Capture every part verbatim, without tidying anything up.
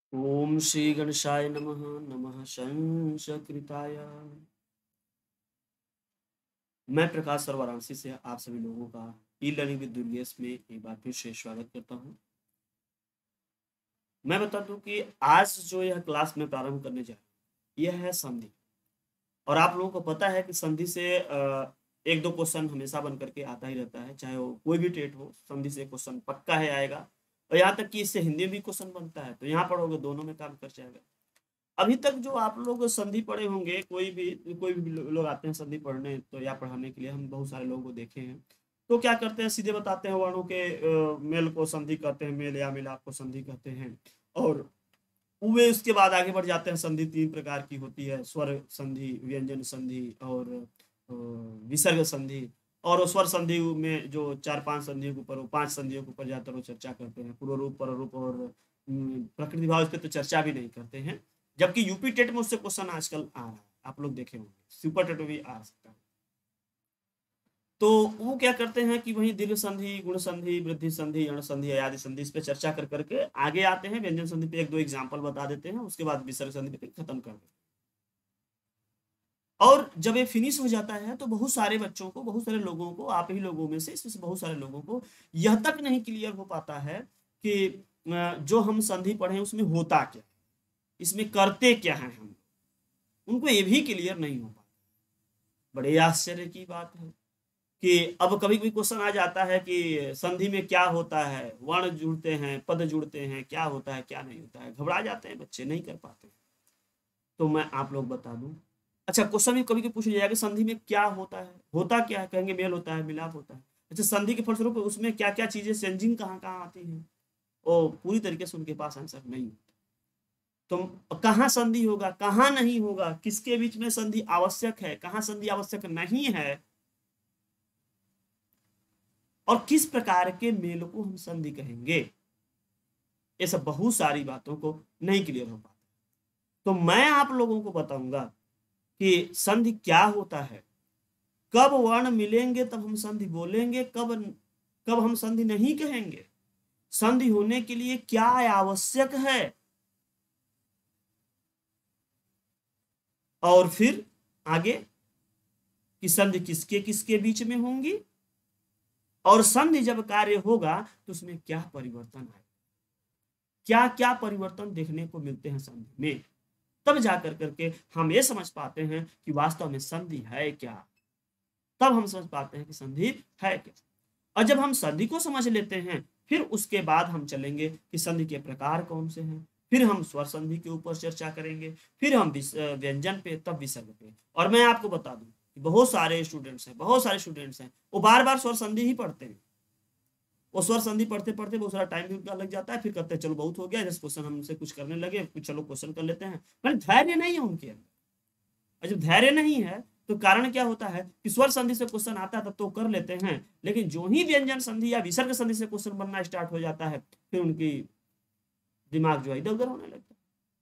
ओम श्री गणेशाय नमः। नमः शंसकृताय। मैं प्रकाश सर वाराणसी से आप सभी लोगों का ई लर्निंग विद दुर्गेश में एक बार फिर से स्वागत करता हूं। मैं बता दूं कि आज जो यह क्लास में प्रारंभ करने जा रहा हूं यह है संधि। और आप लोगों को पता है कि संधि से अ, एक दो क्वेश्चन हमेशा बन करके आता ही रहता है, चाहे वो कोई भी टेट हो, संधि से क्वेश्चन पक्का है आएगा। और यहाँ तक कि इससे हिंदी में भी क्वेश्चन बनता है, तो यहाँ पढ़ोगे दोनों में काम कर जाएगा। अभी तक जो आप लोग संधि पढ़े होंगे, कोई भी कोई भी लो- लोग आते हैं संधि पढ़ने तो या पढ़ाने के लिए, हम बहुत सारे लोगों को देखे हैं। तो क्या करते हैं, सीधे बताते हैं वर्णों के अ, मेल को संधि कहते हैं, मेल या मिलाप को संधि कहते हैं। और वे उसके बाद आगे बढ़ जाते हैं। संधि तीन प्रकार की होती है, स्वर संधि, व्यंजन संधि और अ, विसर्ग संधि। और स्वर संधि में जो चार पांच संधियों के ऊपर, वो पांच संधियों के ऊपर ज्यादातर वो चर्चा करते हैं, पूर्व रूप, पर रूप और अम, प्रकृति भाव। इस पे तो चर्चा भी नहीं करते हैं। जबकि यूपी टेट में उससे क्वेश्चन आजकल आ रहा है, आप लोग देखे होंगे, सुपर टेट में भी आ सकता है। तो वो क्या करते हैं कि वही दीर्घ संधि, गुण संधि, वृद्धि संधि, यण संधि, आदि संधि, इस पे चर्चा कर करके आगे आते हैं। व्यंजन संधि पे एक दो एग्जाम्पल बता देते हैं, उसके बाद विसर्ग संधि पे खत्म कर देते हैं। और जब ये फिनिश हो जाता है तो बहुत सारे बच्चों को, बहुत सारे लोगों को, आप ही लोगों में से, इसमें से बहुत सारे लोगों को यह तक नहीं क्लियर हो पाता है कि अ, जो हम संधि पढ़े उसमें होता क्या है, इसमें करते क्या है हम। उनको ये भी क्लियर नहीं हो पाता। बड़े आश्चर्य की बात है कि अब कभी कभी क्वेश्चन आ जाता है कि संधि में क्या होता है, वर्ण जुड़ते हैं, पद जुड़ते हैं, क्या होता है क्या नहीं होता है, घबरा जाते हैं बच्चे, नहीं कर पाते। तो मैं आप लोग बता दूं। अच्छा, क्वेश्चन भी कभी कभी पूछ लिया जाएगा कि संधि में क्या होता है, होता क्या है, कहेंगे मेल होता है, मिलाप होता है। अच्छा, संधि के फलस्वरूप उसमें क्या क्या चीजें चेंजिंग कहाँ कहाँ आती हैं, वो पूरी तरीके से उनके पास आंसर नहीं होता। तो कहाँ संधि होगा, कहाँ नहीं होगा, किसके बीच में संधि आवश्यक है, कहाँ संधि आवश्यक नहीं है, और किस प्रकार के मेल को हम संधि कहेंगे, ये सब बहुत सारी बातों को नहीं क्लियर हो पाता। तो मैं आप लोगों को बताऊंगा कि संधि क्या होता है, कब वर्ण मिलेंगे तब हम संधि बोलेंगे, कब कब हम संधि नहीं कहेंगे, संधि होने के लिए क्या आवश्यक है, और फिर आगे कि संधि किसके किसके बीच में होंगी, और संधि जब कार्य होगा तो उसमें क्या परिवर्तन आए, क्या क्या परिवर्तन देखने को मिलते हैं संधि में। तब जाकर करके हम ये समझ पाते हैं कि वास्तव में संधि है क्या। तब हम समझ पाते हैं कि संधि है क्या। और जब हम संधि को समझ लेते हैं, फिर उसके बाद हम चलेंगे कि संधि के प्रकार कौन से हैं, फिर हम स्वर संधि के ऊपर चर्चा करेंगे, फिर हम व्यंजन पे, तब विसर्ग पे। और मैं आपको बता दूं कि बहुत सारे स्टूडेंट्स हैं, बहुत सारे स्टूडेंट्स हैं, वो बार बार स्वर संधि ही पढ़ते हैं। वो स्वर संधि पढ़ते पढ़ते बहुत सारा टाइम भी उनका लग जाता है, फिर कहते हैं चलो बहुत हो गया, जैसे क्वेश्चन हमसे कुछ करने लगे, कुछ चलो क्वेश्चन कर लेते हैं। मैंने धैर्य नहीं है उनके अंदर। और जब धैर्य नहीं है तो कारण क्या होता है कि स्वर संधि से क्वेश्चन आता है तब तो कर लेते हैं, लेकिन जो ही व्यंजन संधि या विसर्ग संधि से क्वेश्चन बनना स्टार्ट हो जाता है, फिर उनकी दिमाग जो है इधर उधर होने लगता है।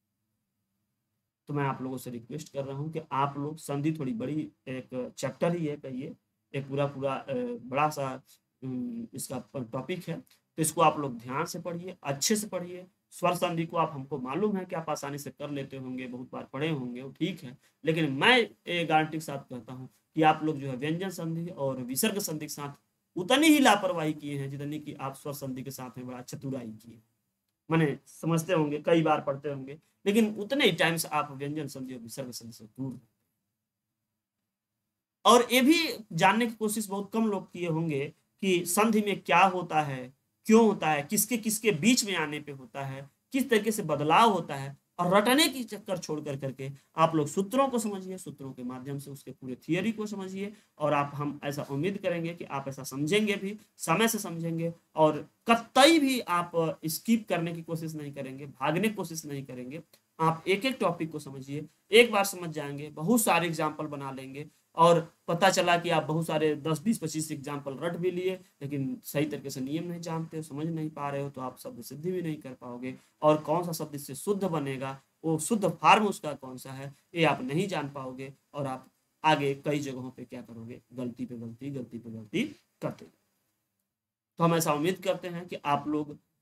तो मैं आप लोगों से रिक्वेस्ट कर रहा हूँ कि आप लोग, संधि थोड़ी बड़ी एक चैप्टर ही है, कहिए एक पूरा पूरा अ, बड़ा सा अम, इसका टॉपिक है। तो इसको आप लोग ध्यान से पढ़िए, अच्छे से पढ़िए। स्वर संधि को आप, हमको मालूम है कि आप आसानी से कर लेते होंगे, बहुत बार पढ़े होंगे, वो ठीक है। लेकिन मैं ये गारंटी के साथ कहता हूँ कि आप लोग जो है व्यंजन संधि और विसर्ग संधि के साथ उतनी ही लापरवाही किए हैं जितनी कि आप स्वर संधि के साथ में बड़ा चतुराई किए। मैंने समझते होंगे, कई बार पढ़ते होंगे, लेकिन उतने ही टाइम से आप व्यंजन संधि और विसर्ग संधि से दूर। और ये भी जानने की कोशिश बहुत कम लोग किए होंगे कि संधि में क्या होता है, क्यों होता है, किसके किसके बीच में आने पे होता है, किस तरीके से बदलाव होता है। और रटने की चक्कर छोड़ कर करके आप लोग सूत्रों को समझिए, सूत्रों के माध्यम से उसके पूरे थियरी को समझिए। और आप, हम ऐसा उम्मीद करेंगे कि आप ऐसा समझेंगे भी, समय से समझेंगे, और कतई भी आप स्किप करने की कोशिश नहीं करेंगे, भागने की कोशिश नहीं करेंगे। आप एक एक टॉपिक को समझिए, एक बार समझ जाएंगे, बहुत सारे एग्जाम्पल बना लेंगे। और पता चला कि आप बहुत सारे दस बीस पच्चीस एग्जाम्पल रट भी लिए, लेकिन सही तरीके से नियम नहीं जानते हो, समझ नहीं पा रहे हो, तो आप शब्द सिद्धि भी नहीं कर पाओगे। और कौन सा शब्द इससे शुद्ध बनेगा, वो शुद्ध फार्म उसका कौन सा है, ये आप नहीं जान पाओगे। और आप आगे कई जगहों पे क्या करोगे, गलती पे गलती, गलती पे गलती करते। तो हम ऐसा उम्मीद करते हैं कि आप लोग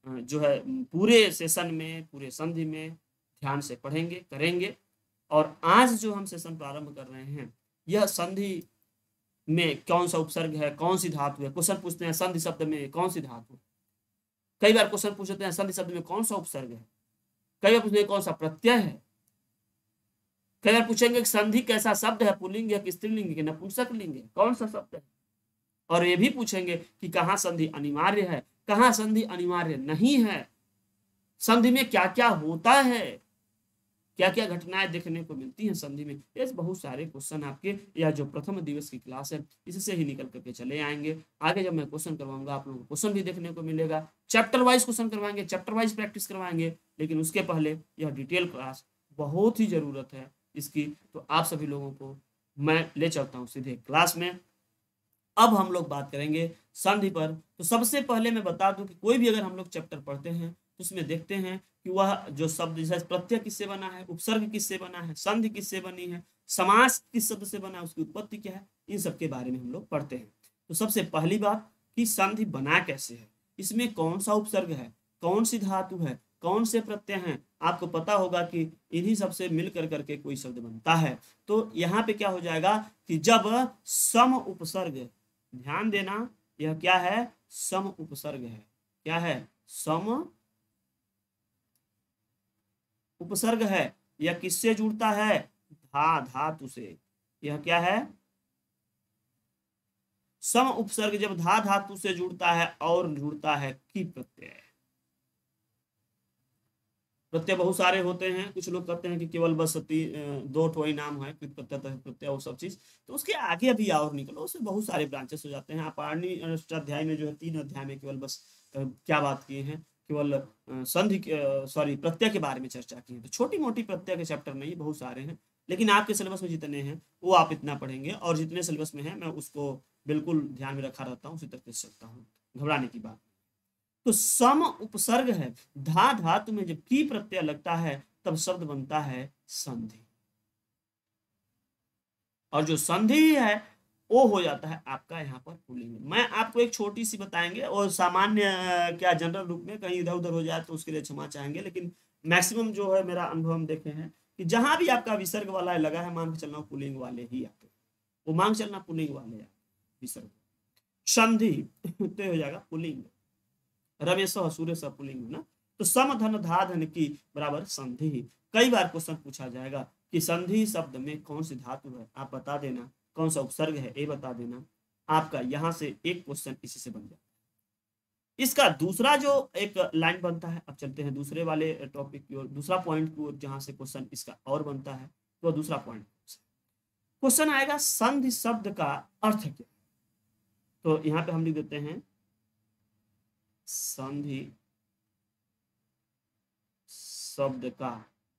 जो है पूरे सेशन में, पूरे संधि में ध्यान से पढ़ेंगे, करेंगे। और आज जो हम सेशन प्रारंभ कर रहे हैं, यह संधि में कौन सा उपसर्ग है, कौन सी धातु है। क्वेश्चन पूछते हैं संधि शब्द में कौन सी धातु, कई बार क्वेश्चन पूछते हैं संधि शब्द में कौन सा उपसर्ग है, कई बार पूछते हैं कौन सा प्रत्यय है, कई बार पूछेंगे कि संधि कैसा शब्द है, पुल्लिंग है कि स्त्रीलिंग है, नपुंसक लिंग है, कौन सा शब्द है। और ये भी पूछेंगे कि कहाँ संधि अनिवार्य है, कहाँ संधि अनिवार्य नहीं है, संधि में क्या क्या होता है, क्या क्या घटनाएं देखने को मिलती हैं संधि में। ये बहुत सारे क्वेश्चन आपके या जो प्रथम दिवस की क्लास है इससे ही निकल करके चले आएंगे। आगे जब मैं क्वेश्चन करवाऊंगा आप लोगों को क्वेश्चन भी देखने को मिलेगा, चैप्टर वाइज क्वेश्चन करवाएंगे, चैप्टर वाइज प्रैक्टिस करवाएंगे। लेकिन उसके पहले यह डिटेल क्लास बहुत ही जरूरत है इसकी, तो आप सभी लोगों को मैं ले चलता हूँ सीधे क्लास में। अब हम लोग बात करेंगे संधि पर। तो सबसे पहले मैं बता दूं कि कोई भी अगर हम लोग चैप्टर पढ़ते हैं तो उसमें देखते हैं कि वह जो शब्द जैसे प्रत्यय किससे बना है, उपसर्ग किससे बना है, संधि किससे बनी है, समास किस शब्द से बना है, उसकी उत्पत्ति क्या है, इन सब के बारे में हम लोग पढ़ते हैं। तो सबसे पहली बात कि संधि बना कैसे है, इसमें कौन सा उपसर्ग है, कौन सी धातु है, कौन से प्रत्यय हैं। आपको पता होगा कि इन्हीं सबसे मिल कर करके कोई शब्द बनता है। तो यहाँ पे क्या हो जाएगा कि जब सम उपसर्ग, ध्यान देना यह क्या है, सम उपसर्ग है। क्या है, सम उपसर्ग है। यह किससे जुड़ता है, धा धातु से। यह क्या है, सम उपसर्ग जब धा धातु से जुड़ता है और जुड़ता है की प्रत्यय। प्रत्यय बहुत सारे होते हैं, कुछ लोग कहते हैं कि केवल बस दो ठो ही नाम है, कृत प्रत्यय प्रत्यय वो सब चीज। तो उसके आगे अभी और निकलो, उसमें बहुत सारे ब्रांचेस हो जाते हैं। आप आठवीं अध्याय में जो है तीन अध्याय में केवल बस क्या बात किए हैं, केवल संधि सॉरी प्रत्यय के बारे में चर्चा की है। तो छोटी मोटी प्रत्यय के चैप्टर नहीं, बहुत सारे हैं। लेकिन आपके सिलेबस में जितने हैं वो आप इतना पढ़ेंगे, और जितने सिलेबस में है मैं उसको बिल्कुल ध्यान में रखा रहता हूँ, उसी तक कर सकता हूँ, घबराने की बात। तो सम उपसर्ग है, धा धातु में जब की प्रत्यय लगता है तब शब्द बनता है संधि। और जो संधि है वो हो जाता है आपका यहाँ पर पुल्लिंग। मैं आपको एक छोटी सी बताएंगे, और सामान्य क्या जनरल रूप में कहीं इधर उधर हो जाए तो उसके लिए क्षमा चाहेंगे। लेकिन मैक्सिमम जो है मेरा अनुभव हम देखे हैं कि जहां भी आपका विसर्ग वाला लगा है, मान के चलना पुल्लिंग वाले ही आते, वो मांग चलना पुल्लिंग वाले विसर्ग। संधि तो हो जाएगा पुल्लिंग, रमेश सूर्य पुल्लिंग ना। तो सम धन धा धन की बराबर संधि। कई बार क्वेश्चन पूछा जाएगा कि संधि शब्द में कौन सी धातु है, आप बता देना, कौन सा उपसर्ग है ये बता देना। आपका यहां से एक क्वेश्चन इसी से बन जाता है। इसका दूसरा जो एक लाइन बनता है, अब चलते हैं दूसरे वाले टॉपिक की ओर, दूसरा पॉइंट की ओर, जहां से क्वेश्चन इसका और बनता है। तो दूसरा पॉइंट क्वेश्चन आएगा, संधि शब्द का अर्थ क्या। तो यहाँ पे हम लिख देते हैं संधि शब्द का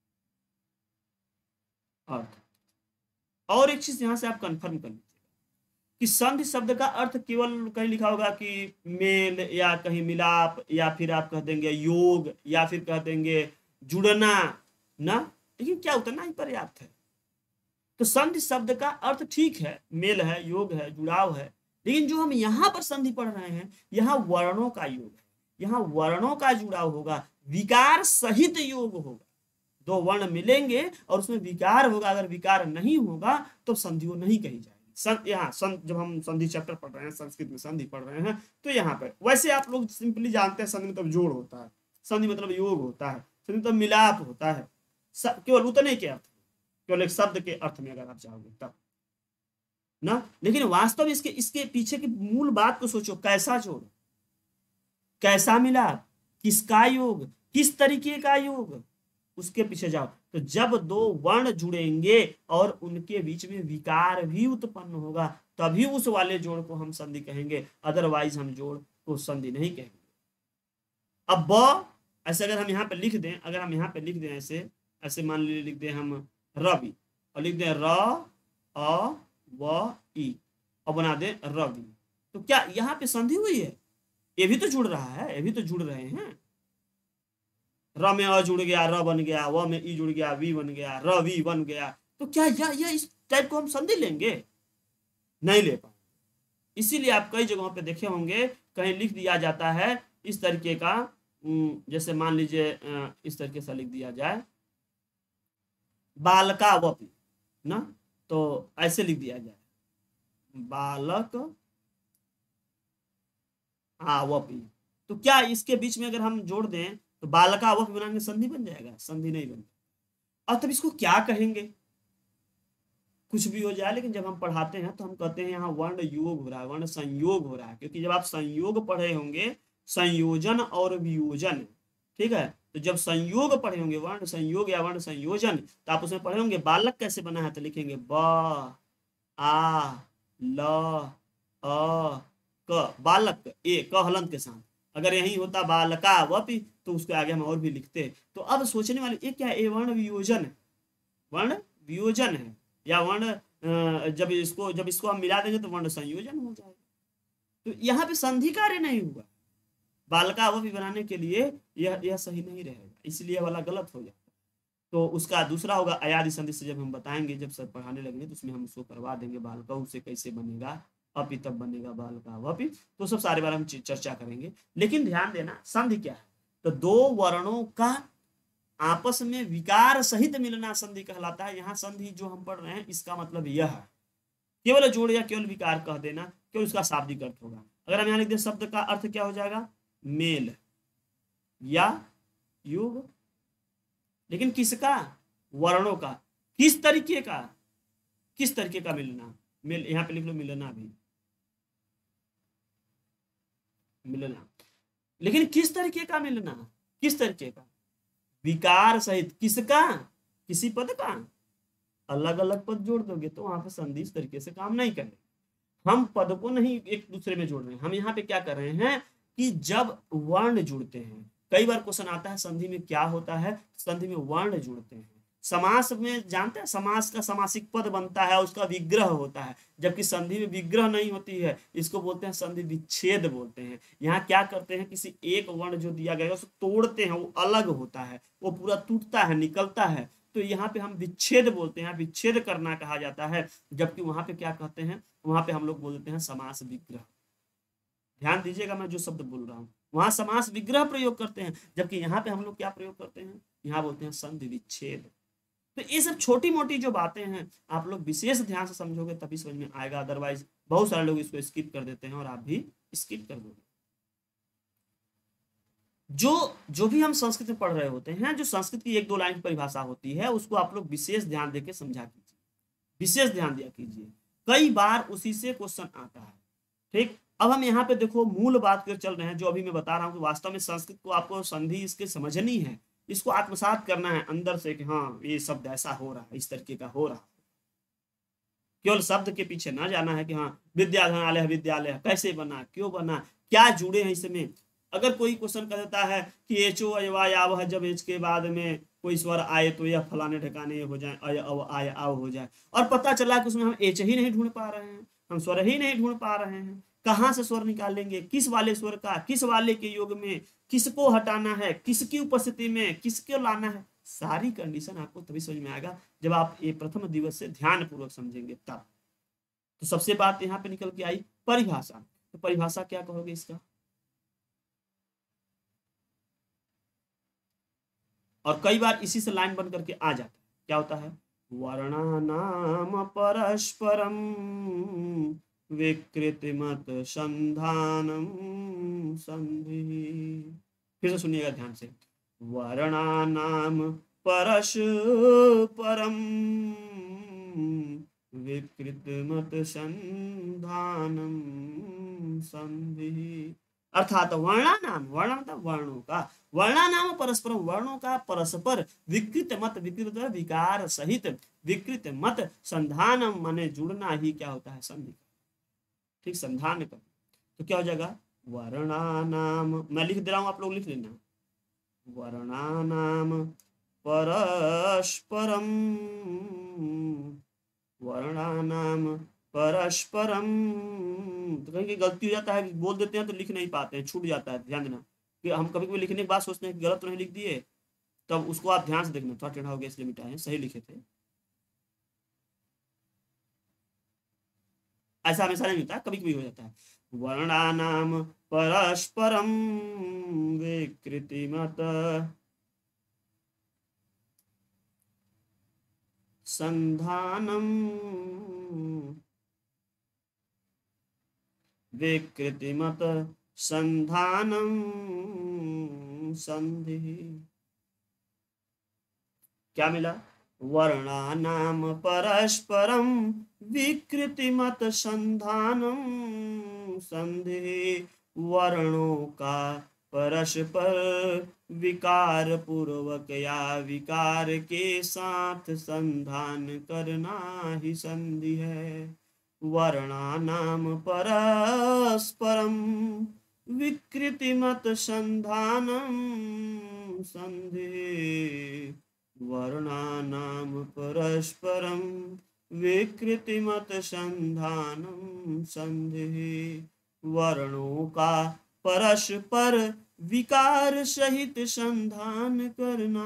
अर्थ। और एक चीज यहां से आप कंफर्म कर लीजिएगा कि संधि शब्द का अर्थ केवल कहीं लिखा होगा कि मेल, या कहीं मिलाप, या फिर आप कह देंगे योग, या फिर कह देंगे जुड़ना ना। लेकिन क्या उतना ही पर्याप्त है। तो संधि शब्द का अर्थ ठीक है, मेल है, योग है, जुड़ाव है। लेकिन जो हम यहाँ पर संधि पढ़ रहे हैं, यहाँ वर्णों का योग है, यहाँ वर्णों का जुड़ाव होगा, विकार सहित योग होगा। दो वर्ण मिलेंगे और उसमें विकार होगा। अगर विकार नहीं होगा तो संधि वो नहीं कही जाएगी। यहाँ जब हम संधि चैप्टर पढ़ रहे हैं, संस्कृत में संधि पढ़ रहे हैं, तो यहाँ पर वैसे आप लोग सिंपली जानते हैं संधि मतलब जोड़ होता है, संधि मतलब योग होता है, संधि मतलब मिलाप होता है, केवल उतने के अर्थ, केवल एक शब्द के अर्थ में अगर आप चाहोगे तब ना। लेकिन वास्तव इसके इसके पीछे की मूल बात को सोचो, कैसा जोड़, कैसा मिलाप, किसका योग, किस तरीके का योग, उसके पीछे जाओ। तो जब दो वर्ण जुड़ेंगे और उनके बीच में विकार भी उत्पन्न होगा, तभी उस वाले जोड़ को हम संधि कहेंगे, अदरवाइज हम जोड़ को संधि नहीं कहेंगे। अब ब ऐसे अगर हम यहाँ पे लिख दें, अगर हम यहाँ पे लिख दें ऐसे ऐसे मान लीजिए लिख दें हम रवि, और लिख दें र अ व ई, और बना दें रवि, तो क्या यहाँ पे संधि हुई है? ये भी तो जुड़ रहा है, ये भी तो जुड़ रहे हैं। र में अ जुड़ गया, र बन गया, व में ई जुड़ गया, वी बन गया, र वी बन गया। तो क्या यह यह इस टाइप को हम संधि लेंगे? नहीं ले पाएंगे। इसीलिए आप कई जगहों पे देखे होंगे, कहीं लिख दिया जाता है इस तरीके का, जैसे मान लीजिए इस तरीके से लिख दिया जाए बालका वपि ना, तो ऐसे लिख दिया जाए बालक आवपि, तो क्या इसके बीच में अगर हम जोड़ दें तो बालका आवपि बनाएंगे संधि बन जाएगा? संधि नहीं बनता। और तब इसको क्या कहेंगे? कुछ भी हो जाए, लेकिन जब हम पढ़ाते हैं तो हम कहते हैं यहाँ वर्ण योग हो रहा है, वर्ण संयोग हो रहा है, क्योंकि जब आप संयोग पढ़े होंगे, संयोजन और वियोजन, ठीक है, तो जब संयोग पढ़े होंगे, वर्ण संयोग या वर्ण संयोजन, तो आप उसमें पढ़े होंगे बालक कैसे बना है, तो लिखेंगे ब आ ल अ क, बालक ए क हलंत के साथ। अगर यही होता बालका वपि तो उसके आगे हम और भी लिखते। तो अब सोचने वाले ये क्या है, वर्ण वियोजन है, वर्ण वियोजन है, या वर्ण जब इसको जब इसको हम मिला देंगे तो वर्ण संयोजन हो जाएगा। तो यहाँ पे संधि कार्य नहीं हुआ, बालका वपि बनाने के लिए यह यह सही नहीं रहेगा, इसलिए वाला गलत हो जाएगा। तो उसका दूसरा होगा अयादि संधि से, जब हम बताएंगे, जब सर पढ़ाने लगेंगे तो उसमें हम उसको करवा देंगे, बालका से कैसे बनेगा, अपि तब बनेगा बालका वपि, तो सब सारे बारे में चर्चा करेंगे। लेकिन ध्यान देना संधि क्या है, तो दो वर्णों का आपस में विकार सहित मिलना संधि कहलाता है। यहाँ संधि जो हम पढ़ रहे हैं इसका मतलब यह है, केवल जोड़ या केवल विकार कह देना, केवल उसका शाब्दिक अर्थ होगा। अगर हम यहाँ लिख दें शब्द का अर्थ क्या हो जाएगा, मेल या युग, लेकिन किसका, वर्णों का, किस तरीके का, किस तरीके का मिलना, मिल यहाँ पे लिख लो मिलना भी, मिलना, लेकिन किस तरीके का मिलना, किस तरीके का, विकार सहित, किसका, किसी पद का। अलग अलग पद जोड़ दोगे तो वहां पर संधि इस तरीके से काम नहीं करेगी। हम पद को नहीं एक दूसरे में जोड़ रहे हैं, हम यहाँ पे क्या कर रहे हैं कि जब वर्ण जुड़ते हैं, कई बार क्वेश्चन आता है संधि में क्या होता है, संधि में वर्ण जुड़ते हैं। समास में जानते हैं, समास का समासिक पद बनता है, उसका विग्रह होता है, जबकि संधि में विग्रह नहीं होती है, इसको बोलते हैं संधि विच्छेद बोलते हैं। यहाँ क्या करते हैं, किसी एक वर्ण जो दिया गया उसको तोड़ते हैं, वो अलग होता है, वो पूरा टूटता है, निकलता है, तो यहाँ पे हम विच्छेद बोलते हैं, विच्छेद करना कहा जाता है। जबकि वहां पे क्या कहते हैं, वहां पे हम लोग बोलते हैं समास विग्रह। ध्यान दीजिएगा मैं जो शब्द बोल रहा हूँ, वहां समास विग्रह प्रयोग करते हैं, जबकि यहाँ पे हम लोग क्या प्रयोग करते हैं, यहाँ बोलते हैं संधि विच्छेद। तो ये सब छोटी मोटी जो बातें हैं आप लोग विशेष ध्यान से समझोगे तभी समझ में आएगा, अदरवाइज बहुत सारे लोग इसको स्किप कर देते हैं और आप भी स्किप कर दोगे। जो जो भी हम संस्कृत में पढ़ रहे होते हैं, जो संस्कृत की एक दो लाइन की परिभाषा होती है, उसको आप लोग विशेष ध्यान देके समझा कीजिए, विशेष ध्यान दिया कीजिए, कई बार उसी से क्वेश्चन आता है। ठीक, अब हम यहाँ पे देखो मूल बात कर चल रहे हैं, जो अभी मैं बता रहा हूँ कि वास्तव में संस्कृत को आपको संधि इसके समझनी है, इसको आत्मसात करना है अंदर से कि हाँ ये शब्द ऐसा हो रहा है, इस तरीके का हो रहा है। केवल शब्द के पीछे ना जाना है कि हाँ विद्याधनालय विद्यालय कैसे बना, क्यों बना, क्या जुड़े हैं इसमें। अगर कोई क्वेश्चन कर देता है कि एचो अयवायाव है, जब एच के बाद में कोई स्वर आए तो यह फलाने ठिकाने हो जाए, अय अव आय आव हो जाए, और पता चला कि उसमें हम एच ही नहीं ढूंढ पा रहे हैं, हम स्वर ही नहीं ढूंढ पा रहे हैं, कहाँ से स्वर निकालेंगे, किस वाले स्वर का, किस वाले के योग में, किसको हटाना है, किसकी उपस्थिति में किसको लाना है, सारी कंडीशन आपको तभी समझ में आएगा जब आप ये प्रथम दिवस से ध्यान पूर्वक समझेंगे तब। तो सबसे बात यहाँ पे निकल के आई परिभाषा। तो परिभाषा क्या कहोगे इसका, और कई बार इसी से लाइन बन करके आ जाता है, क्या होता है, वर्णानाम परस्परम विकृतिमत संधानम संधि। फिर से सुनिएगा ध्यान से, वर्णानाम परस्परम विकृतिमत संधानम संधि। अर्थात वर्णानाम, वर्ण मतलब वर्णों का, वर्णानाम परस्पर, वर्णों का परस्पर विकृत मत, विकृत विकार सहित, विकृत मत संधानम माने जुड़ना ही क्या होता है, संधि। ठीक, संधान कर, तो क्या हो जाएगा, वर्णानाम, मैं लिख दे रहा हूं आप लोग लिख लेना, वर्णानाम परस्परम, वर्णानाम परस्परम। तो कहीं गलती हो जाता है, बोल देते हैं तो लिख नहीं पाते हैं, छूट जाता है, ध्यान देना कि हम कभी कभी लिखने के बाद सोचते हैं कि गलत तो नहीं लिख दिए, तब उसको आप ध्यान से देखना, थोड़ा टेढ़ा हो गया इसलिए मिटाए, सही लिखे थे। ऐसा हमेशा नहीं होता, कभी कभी हो जाता है। वर्णानाम परस्परम विकृतिमत संधानम विकृतिमत संधानम संधि। क्या मिला? वर्णानाम परस्परम विकृतिमत संधानम संधि। वर्णों का परस्पर विकार पूर्वक या विकार के साथ संधान करना ही संधि है। वर्णानाम परस्परम विकृतिमत संधानम संधि। वर्णानाम परस्परम विकृतिमत संधानम संधि। वर्णों का परस्पर विकार सहित संधान करना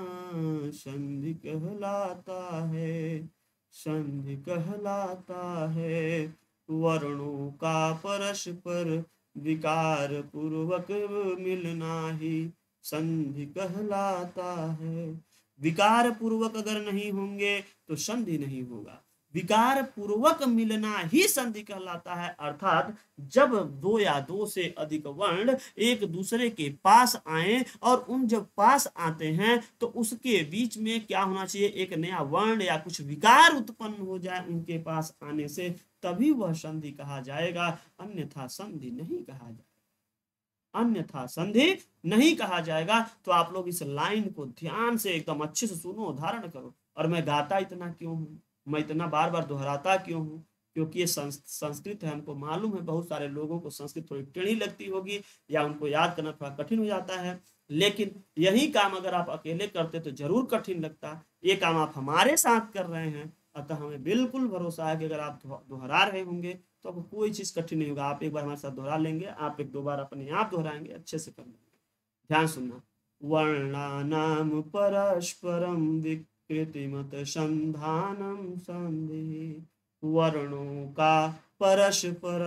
संधि कहलाता है, संधि कहलाता है। वर्णों का परस्पर विकार पूर्वक मिलना ही संधि कहलाता है। विकार पूर्वक अगर नहीं होंगे तो संधि नहीं होगा। विकार पूर्वक मिलना ही संधि कहलाता है। अर्थात जब दो या दो से अधिक वर्ण एक दूसरे के पास आए और उन जब पास आते हैं तो उसके बीच में क्या होना चाहिए? एक नया वर्ण या कुछ विकार उत्पन्न हो जाए उनके पास आने से, तभी वह संधि कहा जाएगा, अन्यथा संधि नहीं कहा जाएगा, अन्यथा संधि नहीं कहा जाएगा। तो आप लोग इस लाइन को ध्यान से एकदम अच्छे से सुनो, धारण करो। और मैं गाता इतना क्यों हूँ, मैं इतना बार बार दोहराता क्यों हूँ? क्योंकि ये संस्कृत है, हमको मालूम है बहुत सारे लोगों को संस्कृत थोड़ी टेढ़ी लगती होगी या उनको याद करना थोड़ा कठिन हो जाता है, लेकिन यही काम अगर आप अकेले करते तो जरूर कठिन लगता। ये काम आप हमारे साथ कर रहे हैं, अतः हमें बिल्कुल भरोसा है कि अगर आप दोहरा रहे होंगे तो आपको कोई चीज कठिन नहीं होगा। आप एक बार हमारे साथ दोहरा लेंगे, आप एक दो बार अपने आप दोहराएंगे, अच्छे से कर लेंगे। ध्यान सुनना। वर्णानाम परस्परम विकृतिमत संधानम संधि। वर्णों का परस्पर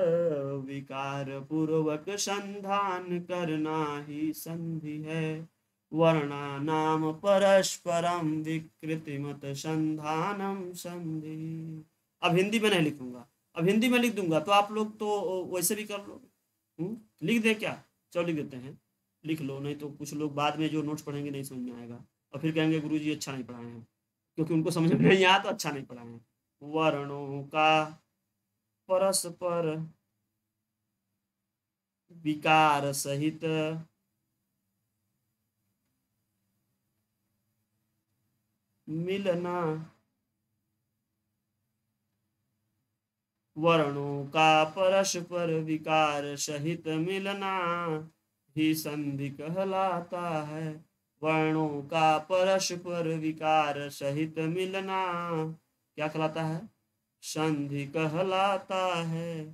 विकार पूर्वक संधान करना ही संधि है। वर्णानाम परस्परम विकृतिमत संधानम संधि। अब हिंदी में नहीं लिखूंगा, अब हिंदी में लिख दूंगा तो आप लोग तो वैसे भी कर लोगे। लिख दे क्या? चलो लिख देते हैं, लिख लो, नहीं तो कुछ लोग बाद में जो नोट्स पढ़ेंगे नहीं समझ में आएगा और फिर कहेंगे गुरुजी अच्छा नहीं पढ़ाए हैं, क्योंकि उनको समझ में नहीं आया तो अच्छा नहीं पढ़ाए हैं। वर्णों का परस्पर विकार सहित मिलना। वर्णों का परस्पर विकार सहित मिलना ही संधि कहलाता है। वर्णों का परस्पर विकार सहित मिलना क्या कहलाता है? संधि कहलाता है।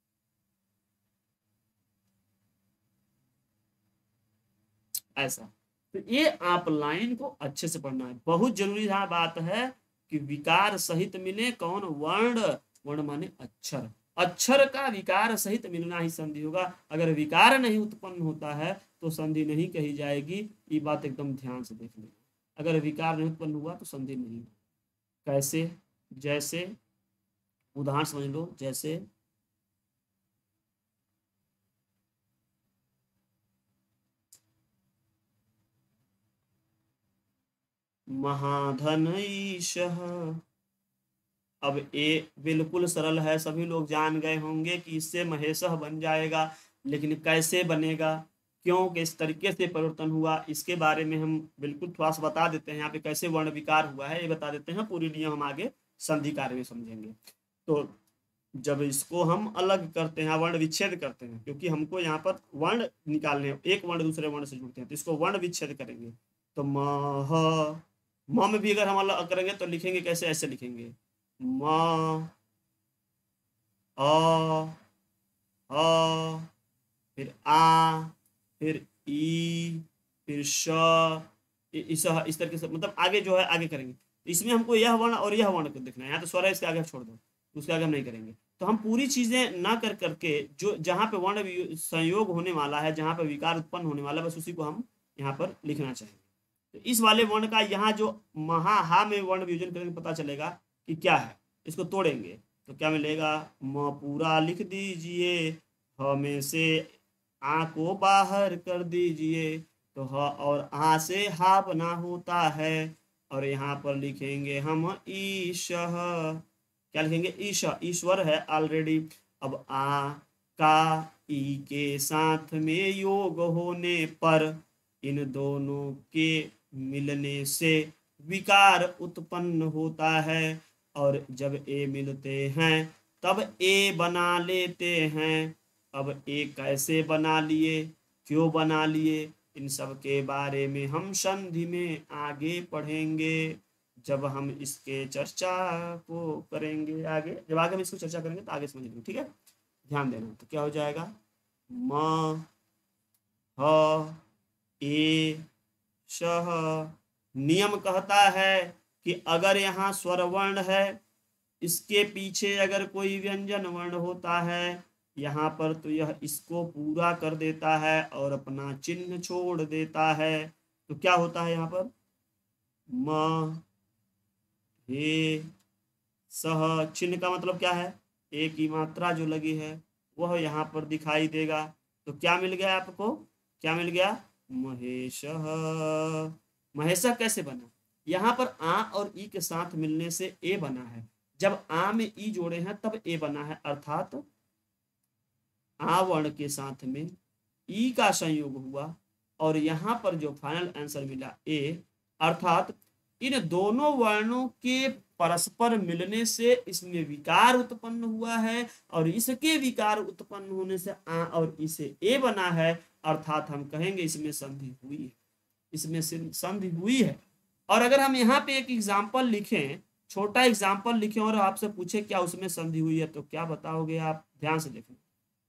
ऐसा, तो ये आप लाइन को अच्छे से पढ़ना है, बहुत जरूरी है बात है कि विकार सहित मिले कौन? वर्ण। वर्ण माने अक्षर, अक्षर का विकार सहित मिलना ही संधि होगा। अगर विकार नहीं उत्पन्न होता है तो संधि नहीं कही जाएगी। ये बात एकदम ध्यान से देख लेना। अगर विकार नहीं उत्पन्न हुआ तो संधि नहीं। कैसे? जैसे उदाहरण समझ लो, जैसे महाधन ईशः। अब ये बिल्कुल सरल है, सभी लोग जान गए होंगे कि इससे महेशः बन जाएगा, लेकिन कैसे बनेगा, क्यों किस तरीके से परिवर्तन हुआ, इसके बारे में हम बिल्कुल थोड़ा सा बता देते हैं। यहाँ पे कैसे वर्ण विकार हुआ है ये बता देते हैं, पूरी नियम हम आगे संधि कार्य में समझेंगे। तो जब इसको हम अलग करते हैं, वर्ण विच्छेद करते हैं, क्योंकि हमको यहाँ पर वर्ण निकालने, एक वर्ण दूसरे वर्ण से जुड़ते हैं, तो इसको वर्ण विच्छेद करेंगे। तो म म में भी अगर हम अलग करेंगे तो लिखेंगे कैसे? ऐसे लिखेंगे, म अ अ फिर आ फिर ई फिर श, इस इस तरीके से, मतलब आगे जो है आगे करेंगे। इसमें हमको यह वर्ण और यह वर्ण को देखना है। यहाँ तो स्वर है, इसके आगे छोड़ दो, उसके आगे हम नहीं करेंगे। तो हम पूरी चीजें ना कर करके जो जहां पे वर्ण संयोग होने वाला है, जहां पे विकार उत्पन्न होने वाला है, बस उसी को हम यहाँ पर लिखना चाहेंगे। तो इस वाले वर्ण का यहाँ जो महा हा में वर्ण वियोजन करेंगे पता चलेगा कि क्या है। इसको तोड़ेंगे तो क्या मिलेगा, म पूरा लिख दीजिए, ह में से आ को बाहर कर दीजिए, तो ह और आ से हा बना होता है, और यहाँ पर लिखेंगे हम ईश, क्या लिखेंगे, ईश, ईश्वर है ऑलरेडी। अब आ का ई के साथ में योग होने पर इन दोनों के मिलने से विकार उत्पन्न होता है, और जब ए मिलते हैं तब ए बना लेते हैं। अब ए कैसे बना लिए, क्यों बना लिए, इन सब के बारे में हम संधि में आगे पढ़ेंगे, जब हम इसके चर्चा को करेंगे आगे। जब आगे हम इसको चर्चा करेंगे तो आगे समझेंगे, ठीक है, ध्यान देना। तो क्या हो जाएगा, म ह ए शह। नियम कहता है कि अगर यहाँ स्वर वर्ण है, इसके पीछे अगर कोई व्यंजन वर्ण होता है यहाँ पर, तो यह इसको पूरा कर देता है और अपना चिन्ह छोड़ देता है। तो क्या होता है यहाँ पर, म हे सह, चिन्ह का मतलब क्या है, ए की मात्रा जो लगी है वह यहाँ पर दिखाई देगा। तो क्या मिल गया आपको, क्या मिल गया, महेश। महेश कैसे बना, यहाँ पर आ और ई के साथ मिलने से ए बना है। जब आ में ई जोड़े हैं तब ए बना है, अर्थात आ वर्ण के साथ में ई का संयोग हुआ, और यहाँ पर जो फाइनल आंसर मिला ए, अर्थात इन दोनों वर्णों के परस्पर मिलने से इसमें विकार उत्पन्न हुआ है, और इसके विकार उत्पन्न होने से आ और इसे ए बना है, अर्थात हम कहेंगे इसमें संधि हुई है, इसमें संधि हुई है। और अगर हम यहाँ पे एक एग्जाम्पल लिखें, छोटा एग्जाम्पल लिखें और आपसे पूछे क्या उसमें संधि हुई है, तो क्या बताओगे आप, ध्यान से देखें।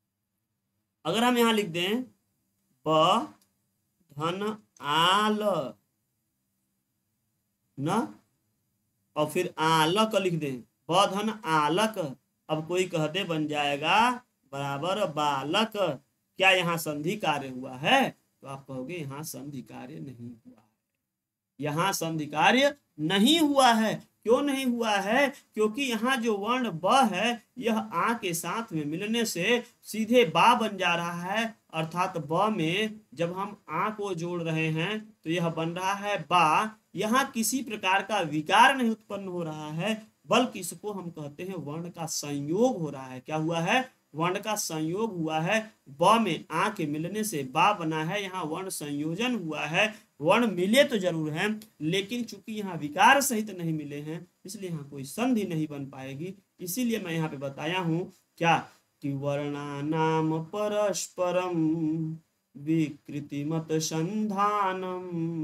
अगर हम यहाँ लिख दें ब धन आल न, और फिर आलक लिख दें, ब धन आलक, अब कोई कह दे बन जाएगा बराबर बालक, क्या यहाँ संधि कार्य हुआ है, तो आप कहोगे यहाँ संधि कार्य नहीं हुआ है, यहाँ संधि कार्य नहीं हुआ है। क्यों नहीं हुआ है, क्योंकि यहाँ जो वर्ण ब है यह आ के साथ में मिलने से सीधे बा बन जा रहा है, अर्थात ब में जब हम आ को जोड़ रहे हैं तो यह बन रहा है बा। यहाँ किसी प्रकार का विकार नहीं उत्पन्न हो रहा है, बल्कि इसको हम कहते हैं वर्ण का संयोग हो रहा है। क्या हुआ है, वर्ण का संयोग हुआ है, ब में आ के मिलने से बा बना है, यहाँ वर्ण संयोजन हुआ है। वर्ण मिले तो जरूर हैं, लेकिन चूंकि यहाँ विकार सहित नहीं मिले हैं, इसलिए यहाँ कोई संधि नहीं बन पाएगी। इसीलिए मैं यहाँ पे बताया हूँ क्या, कि वर्णानाम परस्परम विकृतिमत संधानम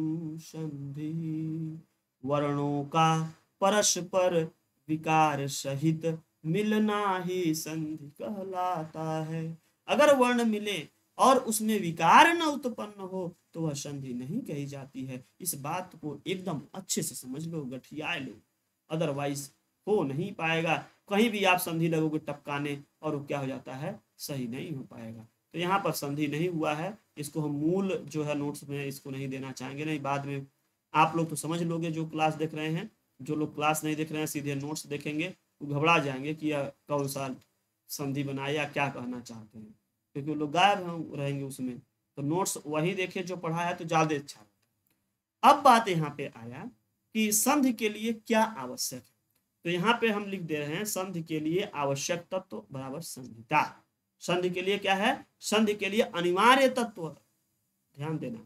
संधि, वर्णों का परस्पर विकार सहित मिलना ही संधि कहलाता है। अगर वर्ण मिले और उसमें विकार न उत्पन्न हो तो वह संधि नहीं कही जाती है। इस बात को एकदम अच्छे से समझ लो, गठिया लो, अदरवाइज हो नहीं पाएगा। कहीं भी आप संधि लगोगे टपकाने और वो क्या हो जाता है, सही नहीं हो पाएगा। तो यहाँ पर संधि नहीं हुआ है, इसको हम मूल जो है नोट्स में इसको नहीं देना चाहेंगे, नहीं बाद में आप लोग तो समझ लोगे जो क्लास देख रहे हैं। जो लोग क्लास नहीं देख रहे हैं सीधे नोट्स देखेंगे वो घबरा जाएंगे कि यह कौन सा संधि बनाया, क्या कहना चाहते हैं, क्योंकि वो लोग गायब रहेंगे उसमें। तो नोट्स वही देखे जो पढ़ा है तो ज्यादा अच्छा है। अब बात यहाँ पे आया कि संधि के लिए क्या आवश्यक है, तो यहाँ पे हम लिख दे रहे हैं संधि के लिए आवश्यक तत्व बराबर संहिता। संधि के लिए क्या है, संधि के लिए अनिवार्य तत्व, ध्यान देना,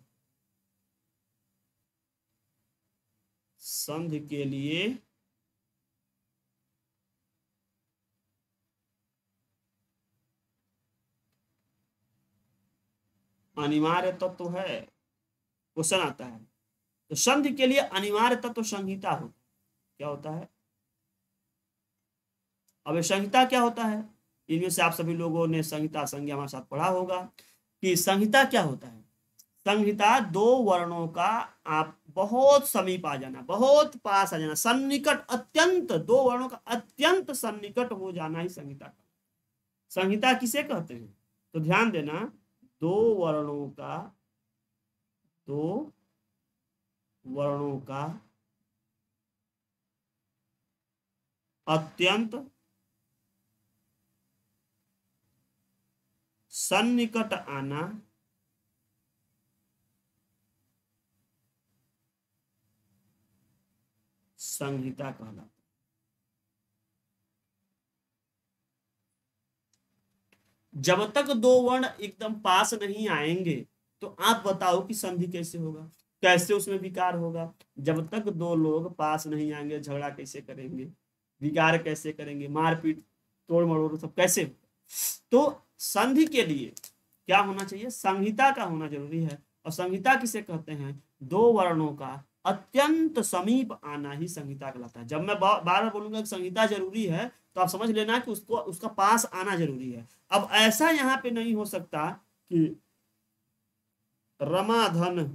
संधि के लिए अनिवार्य तत्व है, क्वेश्चन आता है। तो संधि के लिए अनिवार्य तत्व संहिता होता है। क्या होता है, अब संहिता क्या होता है, इनमें से आप सभी लोगों ने संहिता संज्ञा हमारे साथ पढ़ा होगा कि संहिता क्या होता है। संहिता दो वर्णों का आप बहुत समीप आ जाना, बहुत पास आ जाना, सन्निकट, अत्यंत, दो वर्णों का अत्यंत सन्निकट हो जाना ही संहिता का। संहिता किसे कहते हैं? तो ध्यान देना, दो वर्णों का दो वर्णों का अत्यंत सन्निकट आना संहिता कहलाता है। जब तक दो वर्ण एकदम पास नहीं आएंगे तो आप बताओ कि संधि कैसे होगा, कैसे उसमें विकार होगा? जब तक दो लोग पास नहीं आएंगे झगड़ा कैसे करेंगे, विकार कैसे करेंगे, मारपीट तोड़ मरोड़ सब कैसे? तो संधि के लिए क्या होना चाहिए? संहिता का होना जरूरी है। और संहिता किसे कहते हैं? दो वर्णों का अत्यंत समीप आना ही संहिता कहलाता है। जब मैं बार बार बोलूंगा कि संहिता जरूरी है तो आप समझ लेना कि उसको उसका पास आना जरूरी है। अब ऐसा यहाँ पे नहीं हो सकता कि रमाधन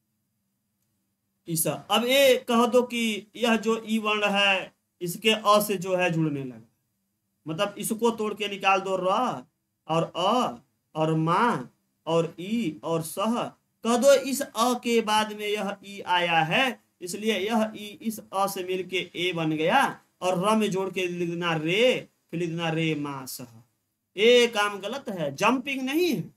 ईसा, अब ये कह दो कि यह जो ई वर्ण है इसके अ से जो है जुड़ने लगा, मतलब इसको तोड़ के निकाल दो, र और अ और माँ और ई और सह, कह दो इस अ के बाद में यह ई आया है इसलिए यह ई इस अ से मिलके ए बन गया, और र में जोड़ के लिख देना रे, फिर लिख देना रे मा सह। ये काम गलत है, जंपिंग नहीं है।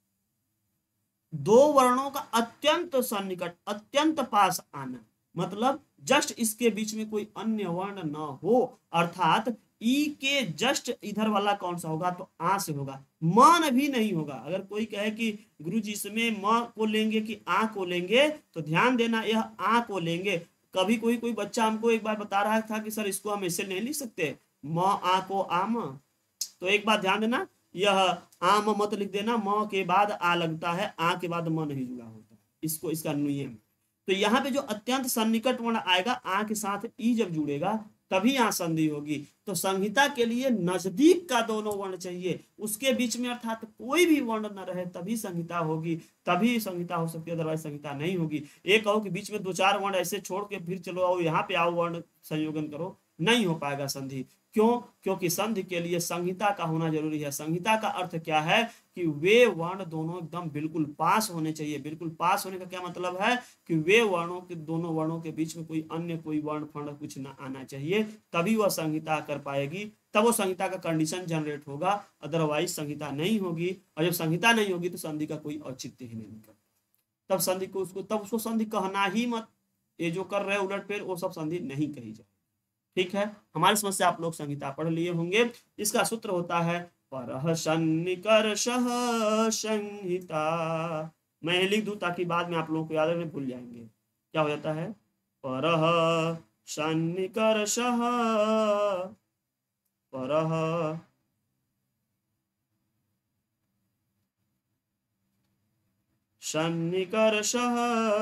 दो वर्णों का अत्यंत सन्निकट, अत्यंत पास आना, मतलब जस्ट इसके बीच में कोई अन्य वर्ण न हो, अर्थात ई के जस्ट इधर वाला कौन सा होगा? तो आ से होगा, मान भी नहीं होगा। अगर कोई कहे कि गुरुजी इसमें म को लेंगे कि आ को लेंगे, तो ध्यान देना यह आ को लेंगे। कभी कोई कोई बच्चा हमको एक बार बता रहा था कि सर इसको हम ऐसे नहीं लिख सकते, म आ को आम, तो एक बात ध्यान देना, यह आम मत लिख देना, म के बाद आ लगता है, आ के बाद म नहीं जुड़ा होता, इसको इसका नियम। तो यहाँ पे जो अत्यंत सन्निकट वर्ण आएगा, आ के साथ ई जब जुड़ेगा तभी यहाँ संधि होगी। तो संहिता के लिए नजदीक का दोनों वर्ण चाहिए, उसके बीच में अर्थात कोई भी वर्ण न रहे तभी संहिता होगी, तभी संहिता हो सकती है, अदरवाइज संहिता नहीं होगी। एक कहो कि बीच में दो चार वर्ण ऐसे छोड़ के फिर चलो आओ यहाँ पे आओ वर्ण संयोजन करो, नहीं हो पाएगा संधि। क्यों? क्योंकि संधि के लिए संहिता का होना जरूरी है। संहिता का अर्थ क्या है? कि वे वर्ण दोनों एकदम बिल्कुल पास होने चाहिए। बिल्कुल पास होने का क्या मतलब है? कि वे वर्णों के दोनों वर्णों के बीच में कोई अन्य कोई वर्ण फंड कुछ ना आना चाहिए, तभी वह संहिता कर पाएगी, तब वो संहिता का कंडीशन जनरेट होगा, अदरवाइज संहिता नहीं होगी। और जब संहिता नहीं होगी तो संधि का कोई औचित्य ही नहीं निकलता। तब संधि को उसको तब उसको संधि कहना ही मत। ये जो कर रहे उलट फेर वो सब संधि नहीं कही जाए। ठीक है, हमारी समस्या आप लोग संहिता पढ़ लिए होंगे। इसका सूत्र होता है परः सन्निकर्षः संहिता। मैं लिख दूं ताकि बाद में आप लोगों को याद रखने भूल जाएंगे। क्या हो जाता है? परः सन्निकर्षः परः सन्निकर्षः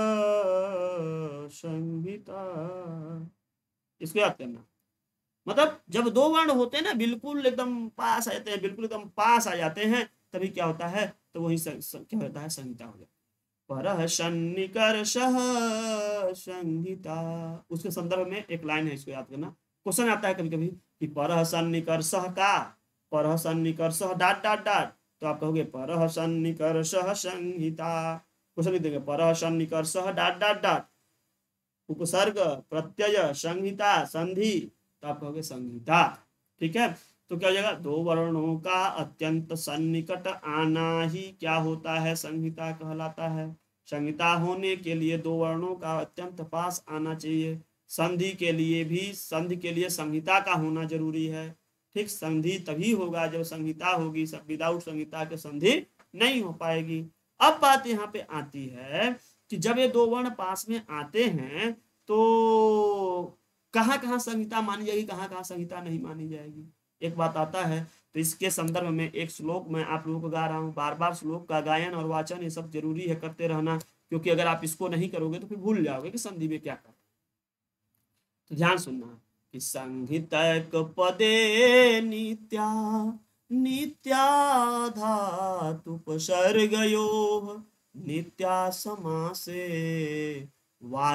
संहिता। इसको याद करना, मतलब जब दो वर्ण होते हैं ना बिल्कुल एकदम पास आ जाते हैं, बिल्कुल एकदम पास आ जाते हैं, तभी क्या होता है? तो वही क्या होता है? संहिता हो जाती है। परः सन्निकर्षः संहिता, उसके संदर्भ में एक लाइन है, इसको याद करना। क्वेश्चन आता है कभी कभी कि परः सन्निकर्षः का, परः सन्निकर्षः डाट डाट डाट, तो आप कहोगे परः सन्निकर्षः संहिता। क्वेश्चन लिख देंगे परः सन्निकर्षः डाट डाट डाट, उपसर्ग प्रत्यय संहिता संधि, तो आप कहोगे संहिता। ठीक है, तो क्या हो जाएगा? दो वर्णों का अत्यंत सन्निकट आना ही क्या होता है? संहिता कहलाता है। संहिता होने के लिए दो वर्णों का अत्यंत पास आना चाहिए। संधि के लिए भी, संधि के लिए संहिता का होना जरूरी है। ठीक, संधि तभी होगा जब संहिता होगी, सब विदाउट संहिता के संधि नहीं हो पाएगी। अब बात यहाँ पे आती है कि जब ये दो वर्ण पास में आते हैं तो कहाँ कहाँ संहिता मानी जाएगी, कहाँ कहाँ संहिता नहीं मानी जाएगी, एक बात आता है। तो इसके संदर्भ में एक श्लोक मैं आप लोगों को गा रहा हूँ। बार बार श्लोक का गायन और वाचन ये सब जरूरी है, करते रहना, क्योंकि अगर आप इसको नहीं करोगे तो फिर भूल जाओगे कि संधि में क्या करना। तो ध्यान सुनना कि संहितक पदे नित्या नित्या धातुपसर्गयोः नित्या समासे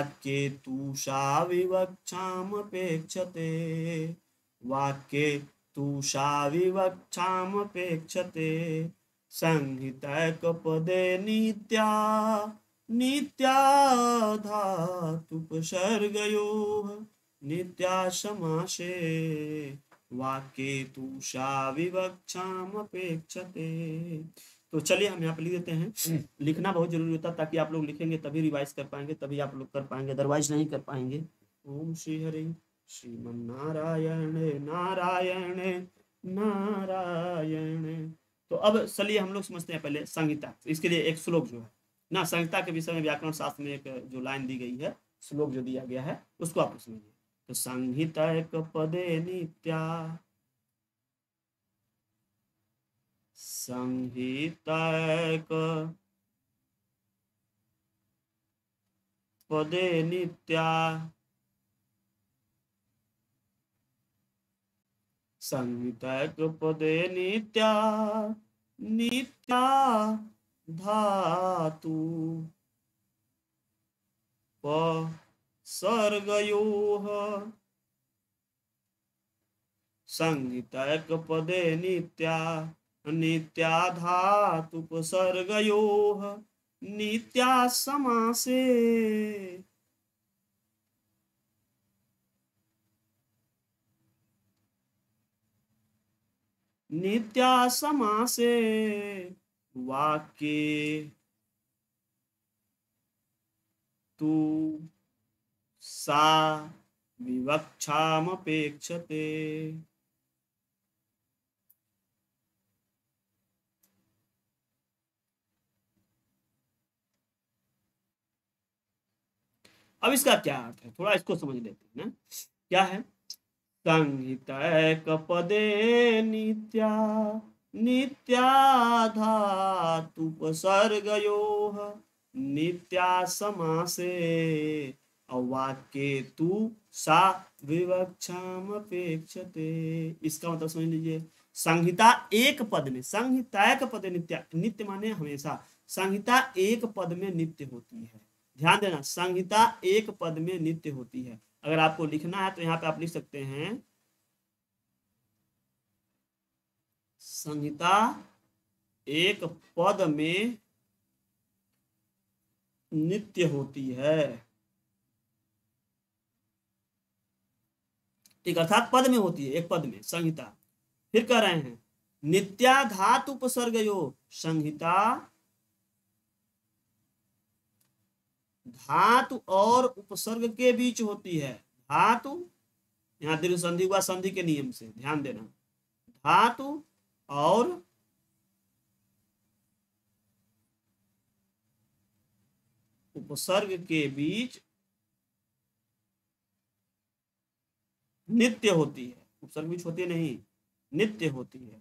वाक्ये तुषा विवक्षामपेक्षते वाक्ये तुषा विवक्षामपेक्षते संहितैकपदे नित्या नित्या धातुपसर्गयोः नित्या समासे वाक्ये तुषा विवक्षामपेक्षते। तो चलिए हम यहाँ पे लिख देते हैं। लिखना बहुत जरूरी होता है, ताकि आप लोग लिखेंगे तभी रिवाइज कर पाएंगे, तभी आप लोग कर पाएंगे, अदरवाइज नहीं कर पाएंगे। ओम श्री हरि श्रीमन्नारायण नारायण नारायण। तो अब चलिए हम लोग समझते हैं पहले संहिता। इसके लिए एक श्लोक जो है ना, संहिता के विषय में व्याकरण शास्त्र में एक जो लाइन दी गई है, श्लोक जो दिया गया है, उसको आप समझिए। तो संहिता एक पदे नित्या संहिता एक पदे नित्या संहिता एक पदे नित्या नित्या धातु सर्गयोः संहिता एक पदे नित्या नित्या धातुपसर्गयोः नित्या समासे नित्या समासे वाक्ये तु सा विवक्षामपेक्षते। अब इसका क्या अर्थ है, थोड़ा इसको समझ लेते हैं ना। क्या है? संहिता एक पदे नित्या नित्या धातुपसर्गयोः नित्या समासे अवाक्ये तु सा विवक्षामपेक्षते। इसका मतलब समझ लीजिए, संहिता एक पद में, संहिता एक पद नित्या, नित्य माने हमेशा, संहिता एक पद में नित्य होती है। ध्यान देना, संहिता एक पद में नित्य होती है। अगर आपको लिखना है तो यहाँ पे आप लिख सकते हैं संहिता एक पद में नित्य होती है। ठीक, अर्थात पद में होती है, एक पद में संहिता। फिर कह रहे हैं नित्या धातु उपसर्गयो, संहिता धातु और उपसर्ग के बीच होती है। धातु, यहां दीर्घ संधि हुआ संधि के नियम से, ध्यान देना, धातु और उपसर्ग के बीच नित्य होती है। उपसर्ग बीच होती नहीं, नित्य होती है।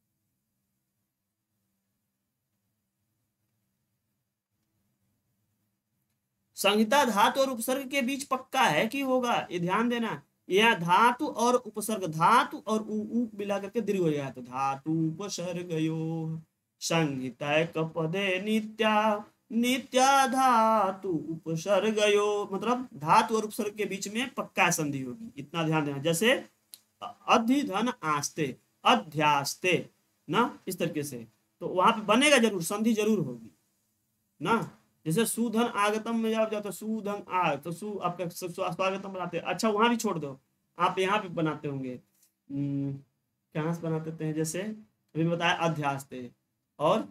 संहिता धातु और उपसर्ग के बीच पक्का है कि होगा, ये ध्यान देना। यह धातु और उपसर्ग, धातु और उ, उ मिला करके दीर्घ हो जाए तो धातु उपसर्गयोः संहिता एक पदे नित्या नित्या धातु उपसर्गयोः, मतलब धातु और उपसर्ग के बीच में पक्का संधि होगी, इतना ध्यान देना। जैसे अधिधन आस्ते, अध्यास्ते ना, इस तरीके से, तो वहां पे बनेगा जरूर, संधि जरूर होगी ना। जैसे सुधन आगतम में जब जाते सुधन आ, तो सु आपका स्वागतम बनाते हैं। अच्छा वहां भी छोड़ दो, आप यहाँ पे बनाते होंगे, कहाँ से बनाते हैं? जैसे अभी बताया अध्यास्ते और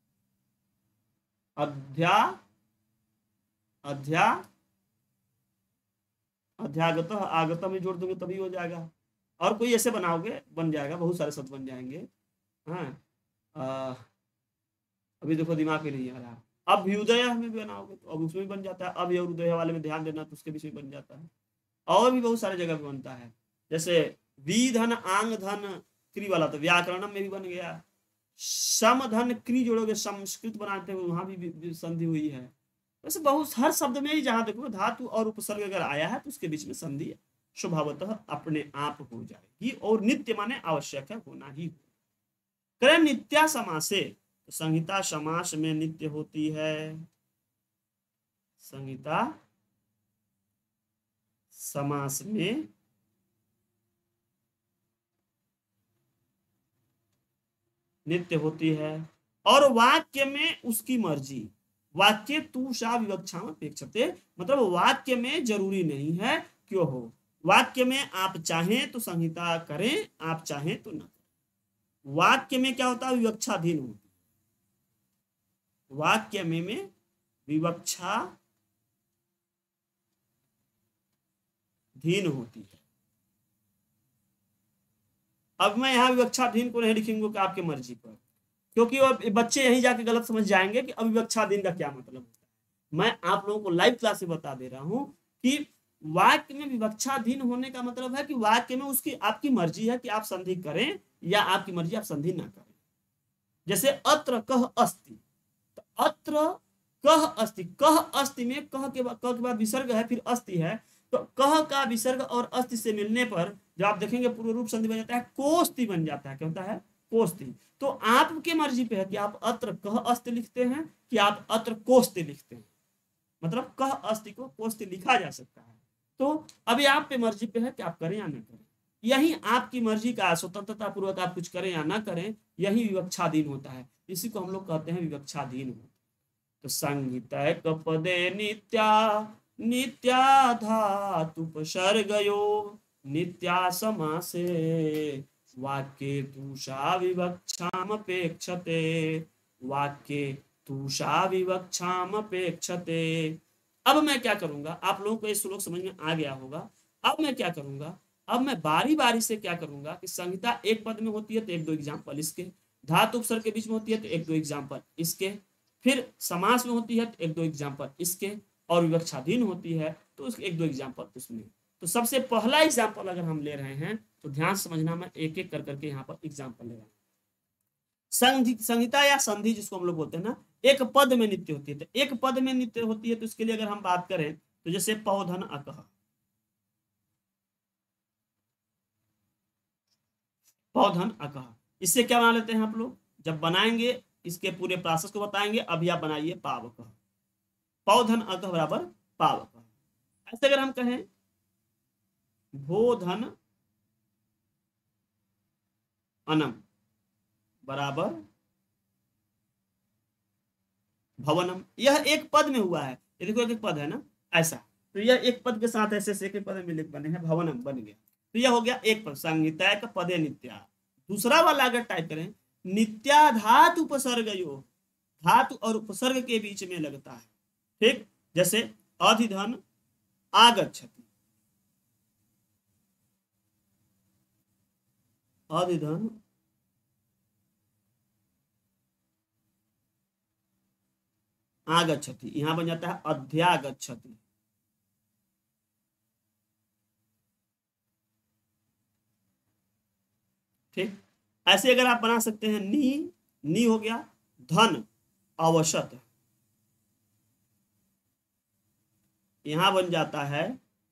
अध्या अध्या अध्यागत आगतम में जोड़ दोगे तभी हो जाएगा। और कोई ऐसे बनाओगे बन जाएगा, बहुत सारे शब्द बन जाएंगे। हाँ, अभी देखो दिमाग में नहीं आ रहा। अभ्युदय में भी बनाओगे तो अब उसमें भी बन जाता है। अभ्य और उदय वाले में ध्यान देना, तो उसके बीच में बन जाता है। और भी बहुत सारे जगह पे बनता है, जैसे विधन आंग धन क्री वाला तो व्याकरणम में भी बन गया। सम धन क्री जोड़ोगे, संस्कृत बनाते हुए वहां भी संधि हुई है। वैसे बहुत हर शब्द में ही जहां देखो धातु और उपसर्ग अगर आया है तो उसके बीच में संधि स्वभावतः अपने आप हो जाएगी। और नित्य माने आवश्यक है, होना ही हो। करें नित्या समासे, तो संहिता समास में नित्य होती है। संहिता समास में नित्य होती है। और वाक्य में उसकी मर्जी, वाक्य तू सा विवक्षाम अपेक्षते, मतलब वाक्य में जरूरी नहीं है क्यों हो, वाक्य में आप चाहें तो संहिता करें, आप चाहें तो ना करें। वाक्य में क्या होता है, विवक्षाधीन होती है, वाक्य में, में विवक्षा धीन होती है। अब मैं यहाँ विवक्षाधीन को नहीं लिखूंगा कि आपकी मर्जी पर, क्योंकि अब बच्चे यहीं जाके गलत समझ जाएंगे कि अविवक्षाधीन का क्या मतलब होता है। मैं आप लोगों को लाइव क्लास में बता दे रहा हूं कि वाक्य में विवक्षाधीन होने का मतलब है कि वाक्य में उसकी आपकी मर्जी है कि आप संधि करें या आपकी मर्जी आप संधि ना करें। जैसे अत्र कह अस्ति, तो अत्र कह अस्ति, कह अस्ति में कह के बाद, कह के बाद विसर्ग है फिर अस्ति है, तो कह का विसर्ग और अस्ति से मिलने पर जब आप देखेंगे पूर्व रूप संधि बन जाता है, कोस्ति बन जाता है। क्या होता है, कोस्ति। तो आपके मर्जी पे है कि आप अत्र कह अस्ति लिखते हैं कि आप अत्र कोस्ति लिखते हैं, मतलब कह अस्ति को कोस्ति लिखा जा सकता है। तो अभी आप पे मर्जी पे है कि आप करें या ना करें, यही आपकी मर्जी का स्वतंत्रता पूर्वक आप कुछ करें या ना करें, यही विवक्षाधीन होता है। इसी को हम लोग कहते हैं विवक्षाधीन हो। तो संहितैक पदे नित्या नित्या धातुपसर्गयो नित्या समासे वाक्ये तुषा विवक्षामपेक्षते, वाक्ये तुषा विवक्षामपेक्षते। अब मैं क्या करूंगा, आप लोगों को ये श्लोक समझ में आ गया होगा। अब मैं क्या करूंगा, अब मैं बारी बारी से क्या करूंगा कि संहिता एक पद में होती है तो एक दो एग्जाम्पल इसके, धातु उपसर्ग के बीच में होती है तो एक दो एग्जाम्पल इसके, फिर समास में होती है तो एक दो एग्जाम्पल इसके, और विवक्षाधीन होती है तो उसके एक दो एग्जाम्पल उसमें। तो सबसे पहला एग्जाम्पल अगर हम ले रहे हैं तो ध्यान समझना, मैं एक एक कर करके यहाँ पर एग्जाम्पल ले रहा हूँ। संधि, संहिता या संधि जिसको हम लोग बोलते हैं ना, एक पद में नित्य होती है। तो एक पद में नित्य होती है तो इसके लिए अगर हम बात करें तो जैसे पौधन अकह, पौधन अकह, इससे क्या बना लेते हैं आप लोग, जब बनाएंगे इसके पूरे प्रोसेस को बताएंगे। अभी आप बनाइए पावक, पौधन अकह बराबर पावक। ऐसे अगर हम कहें भोधन अनम बराबर भवनम, यह एक पद में हुआ है। ये देखो एक एक पद है ना ऐसा, तो यह एक पद के साथ ऐसे से एक एक पद मिले बने हैं, भवनम बन गया। तो यह हो गया एक पद, संहिता का पदे नित्या। दूसरा वाला अगर टाइप करें नित्या धातु उपसर्गयो, धातु और उपसर्ग के बीच में लगता है, ठीक। जैसे अधिधन आगच्छति, अधिधन आगच्छति, यहां बन जाता है अध्यागच्छति, ठीक। ऐसे अगर आप बना सकते हैं नी, नी हो गया धन अवशत, यहां बन जाता है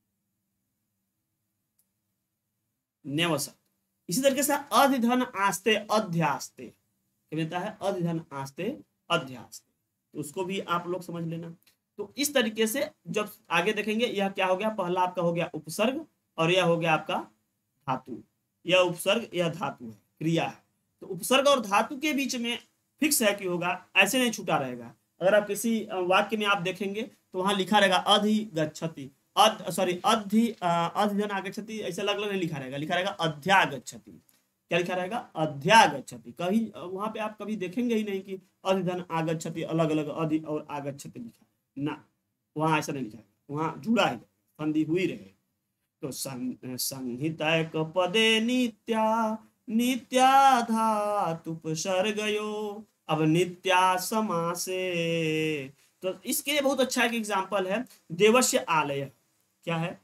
नेवसत। इसी तरीके से अधिधन आस्ते अध्यास्ते, क्या मिलता है, अधिधन आस्ते अध्यास्ते, तो उसको भी आप लोग समझ लेना। तो इस तरीके से जब आगे देखेंगे, यह क्या हो गया, पहला आपका हो गया उपसर्ग और यह हो गया आपका धातु, यह उपसर्ग यह धातु है, क्रिया है। तो उपसर्ग और धातु के बीच में फिक्स है कि होगा, ऐसे नहीं छूटा रहेगा। अगर आप किसी वाक्य में आप देखेंगे तो वहां लिखा रहेगा अधिगच्छति, अध सॉरी अधि अधिधन आगच्छति, ऐसा अलग अलग नहीं लिखा रहेगा, लिखा रहेगा अध्यागच्छति। क्या लिखा रहेगा, अध्यागच्छति। कहीं वहां पे आप कभी देखेंगे ही नहीं कि अधिधन आगच्छति अलग अलग अधि और आगच्छति लिखा ना, वहां ऐसा नहीं लिखा है, वहां जुड़ा है, संधि हुई रहे। तो संहितैक पदे नित्या नित्या धातुपसर्गयो, अब नित्या समासे, तो इसके लिए बहुत अच्छा एक एग्जांपल है देवस्य आलय। क्या है,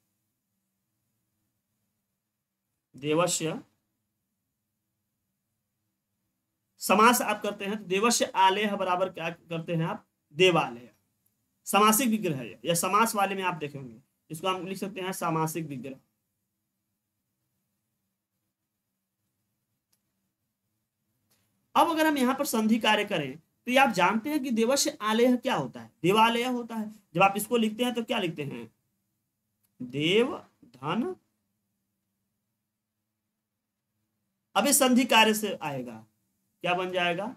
देवस्य समास आप करते हैं तो देवस्य आलय बराबर क्या करते हैं आप, देवालय। समासिक विग्रह है, या समास वाले में आप देखेंगे इसको हम लिख सकते हैं सामासिक विग्रह। अब अगर हम यहाँ पर संधि कार्य करें तो ये आप जानते हैं कि देवस्य आलय क्या होता है, देवालय होता है। जब आप इसको लिखते हैं तो क्या लिखते हैं, देव धन, अब ये संधि कार्य से आएगा क्या बन जाएगा,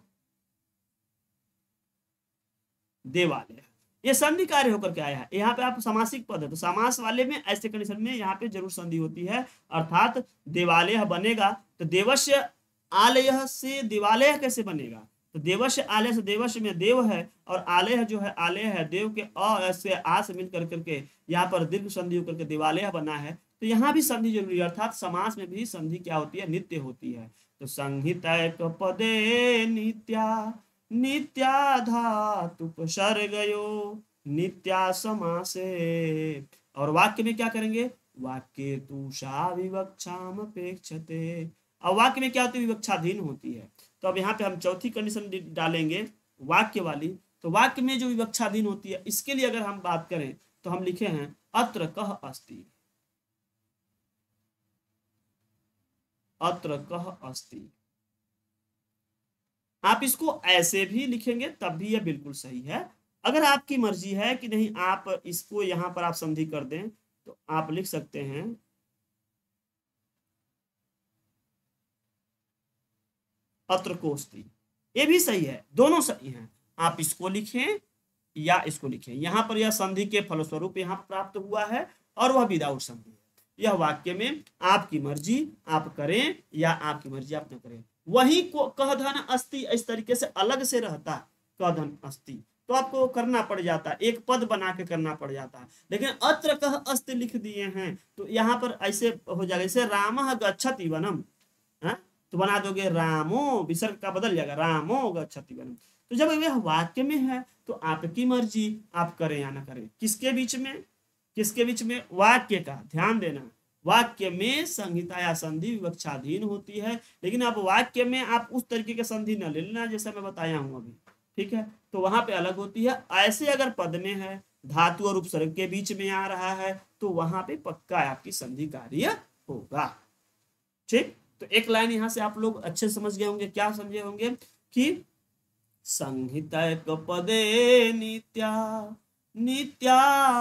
देवालय। ये संधि कार्य होकर के आया है। यहाँ पे आप समासिक पद है तो समास वाले में ऐसे कंडीशन में यहाँ पे जरूर संधि होती है, अर्थात देवालय बनेगा। तो देवस्य आलय से देवालय कैसे बनेगा, तो देवस्य आलय से देवस्य में देव है और आलय जो है आलय है देव के अ से आ से मिल कर करके यहाँ पर दीर्घ संधि होकर के देवालय बना है। तो यहाँ भी संधि जरूरी है, अर्थात समास में भी संधि क्या होती है, नित्य होती है। तो संहिता पदे नित्या नित्या धातुपसर्गयो नित्या समासे। और वाक्य में क्या करेंगे, वाक्य तुषा विवक्षाम अपेक्षते। अब वाक्य में क्या होती है, विवक्षाधीन होती है। तो अब यहाँ पे हम चौथी कंडीशन डालेंगे वाक्य वाली। तो वाक्य में जो विवक्षाधीन होती है, इसके लिए अगर हम बात करें तो हम लिखे हैं अत्र कह अस्ति, अत्र कह अस्ति। आप इसको ऐसे भी लिखेंगे तब भी यह बिल्कुल सही है। अगर आपकी मर्जी है कि नहीं आप इसको यहां पर आप संधि कर दें तो आप लिख सकते हैं अत्र कोस्ति, ये भी सही है, दोनों सही हैं। आप इसको लिखें या इसको लिखें, यहां पर यह संधि के फलस्वरूप यहां प्राप्त हुआ है और वह विदाउट संधि है। यह वाक्य में आपकी मर्जी आप करें या आपकी मर्जी आप न करें। वही को कह धन अस्ति इस तरीके से अलग से रहता, कह धन अस्ति तो आपको करना पड़ जाता, एक पद बना के करना पड़ जाता। लेकिन अत्र कह अस्ति लिख दिए हैं तो यहाँ पर ऐसे हो जाएगा, जैसे रामः गच्छति वनम, हाँ तो बना दोगे रामो, विसर्ग का बदल जाएगा रामो गच्छति वनम। तो जब यह वाक्य में है तो आपकी मर्जी आप करें या ना करें। किसके बीच में, किसके बीच में, वाक्य का, ध्यान देना वाक्य में संहिता या संधि विवक्षाधीन होती है। लेकिन अब वाक्य में आप उस तरीके के संधि न ले लेना जैसा मैं बताया हूं अभी, ठीक है, तो वहां पे अलग होती है। ऐसे अगर पद में है, धातु और उपसर्ग के बीच में आ रहा है तो वहां पे पक्का आपकी संधि कार्य होगा। ठीक, तो एक लाइन यहां से आप लोग अच्छे समझ गए होंगे, क्या समझे होंगे कि संहिता पदे नित्या नित्या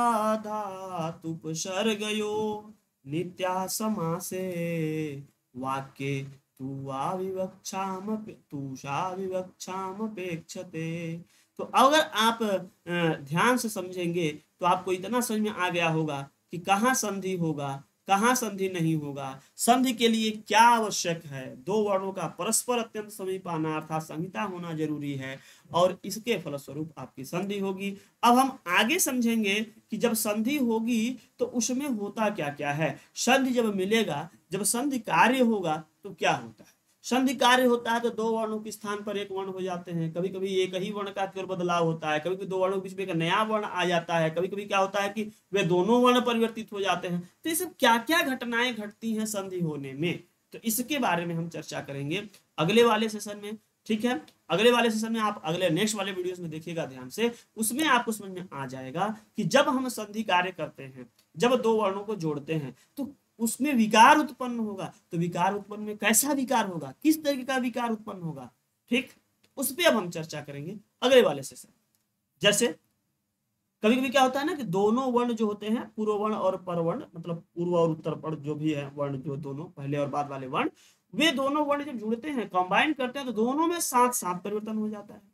धातुपसर्गयो नित्या समासे वाक्ये तुवा विवक्षाम तुषा विवक्षाम अपेक्षते। तो अगर आप ध्यान से समझेंगे तो आपको इतना समझ में आ गया होगा कि कहाँ संधि होगा, कहाँ संधि नहीं होगा, संधि के लिए क्या आवश्यक है। दो वर्णों का परस्पर अत्यंत समीप आना अर्थात संहिता होना जरूरी है और इसके फलस्वरूप आपकी संधि होगी। अब हम आगे समझेंगे कि जब संधि होगी तो उसमें होता क्या क्या है। संधि जब मिलेगा, जब संधि कार्य होगा तो क्या होता है। संधि कार्य होता है तो दो वर्णों के स्थान पर एक वर्ण हो जाते हैं, कभी कभी एक ही वर्ण का केवल बदलाव होता है, कभी कभी दो वर्णों के बीच में एक नया वर्ण आ जाता है, कभी कभी क्या होता है कि वे दोनों वर्ण परिवर्तित हो जाते हैं। तो ये सब क्या क्या घटनाएं घटती हैं संधि होने में, तो इसके बारे में हम चर्चा करेंगे अगले वाले सेशन में। ठीक है, अगले वाले सेशन में आप अगले नेक्स्ट वाले वीडियोस में देखिएगा ध्यान से, उसमें आपको समझ में आ जाएगा कि जब हम संधि कार्य करते हैं, जब दो वर्णों को जोड़ते हैं तो उसमें विकार उत्पन्न होगा। तो विकार उत्पन्न में कैसा विकार होगा, किस तरीके का विकार उत्पन्न होगा, ठीक, उस पर अब हम चर्चा करेंगे अगले वाले सेशन। जैसे कभी कभी क्या होता है ना कि दोनों वर्ण जो होते हैं, पूर्व वर्ण और परवर्ण, मतलब पूर्व और उत्तर वर्ण जो भी है वर्ण, जो दोनों पहले और बाद वाले वर्ण, वे दोनों वर्ण जब जुड़ते हैं, कंबाइन करते हैं तो दोनों में साथ साथ परिवर्तन हो जाता है।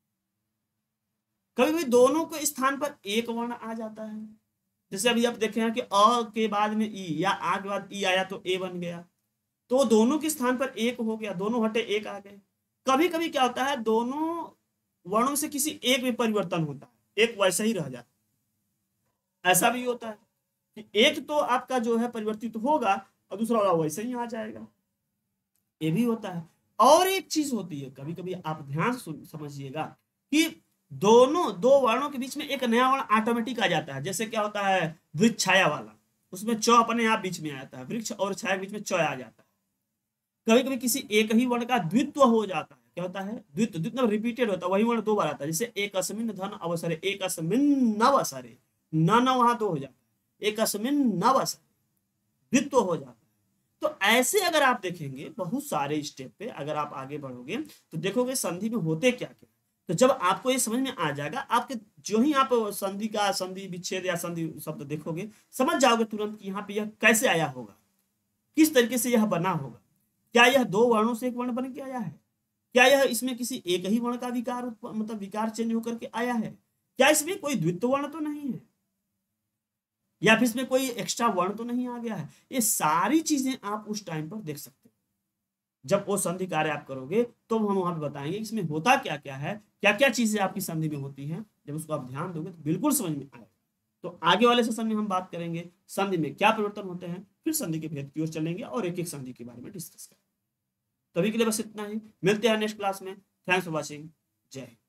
कभी कभी दोनों के स्थान पर एक वर्ण आ जाता है, जैसे अभी आप देखे हैं कि अ के बाद में ई या आ के बाद ई आया तो ए बन गया, तो दोनों के स्थान पर एक हो गया, दोनों हटे एक आ गए। कभी कभी क्या होता है दोनों वर्णों से किसी एक में परिवर्तन होता है, एक वैसा ही रह जाता है। ऐसा भी होता है कि एक तो आपका जो है परिवर्तित होगा और दूसरा वाला वैसे ही आ जाएगा, ये भी होता है। और एक चीज होती है, कभी कभी आप ध्यान से समझिएगा कि दोनों दो वर्णों के बीच में एक नया वर्ण ऑटोमेटिक आ जाता है। जैसे क्या होता है वृक्ष छाया वाला, उसमें च अपने आप बीच में आ जाता है, वृक्ष और छाया के बीच में च आ जाता है। कभी कभी किसी एक ही वर्ण का द्वित्व हो जाता है, क्या होता है द्वित्व, द्वित्व रिपीटेड होता है, वही वर्ण दो बार आता है। जैसे एक अस्मिन धन अवसरे, एक अस्मिन नव असरे, न न वहां दो हो जाता है, एक अस्मिन नव असरे, द्वित्व हो जाता है। तो ऐसे अगर आप देखेंगे बहुत सारे स्टेप पे अगर आप आगे बढ़ोगे तो देखोगे संधि में होते क्या क्या। तो जब आपको ये समझ में आ जाएगा, आपके जो ही आप संधि का संधि विच्छेद या संधि शब्द देखोगे समझ जाओगे तुरंत कि यहाँ पे यह कैसे आया होगा, किस तरीके से यह बना होगा। क्या यह दो वर्णों से एक वर्ण बन के आया है, क्या यह इसमें किसी एक ही वर्ण का विकार मतलब विकार चेंज होकर के आया है? क्या इसमें कोई द्वित्व वर्ण तो नहीं है, या फिर इसमें कोई एक्स्ट्रा वर्ण तो नहीं आ गया है? ये सारी चीजें आप उस टाइम पर देख सकते हैं। जब वो संधि कार्य आप करोगे तो हम वहां पे बताएंगे इसमें होता क्या क्या है, क्या क्या चीजें आपकी संधि में होती हैं। जब उसको आप ध्यान दोगे तो बिल्कुल समझ में आएगा। तो आगे वाले सेशन में हम बात करेंगे संधि में क्या परिवर्तन होते हैं, फिर संधि के भेद की ओर चलेंगे और एक एक संधि के बारे में डिस्कस करेंगे। तभी के लिए बस इतना ही, मिलते हैं नेक्स्ट क्लास में। Thanks for watching. जय हिंद।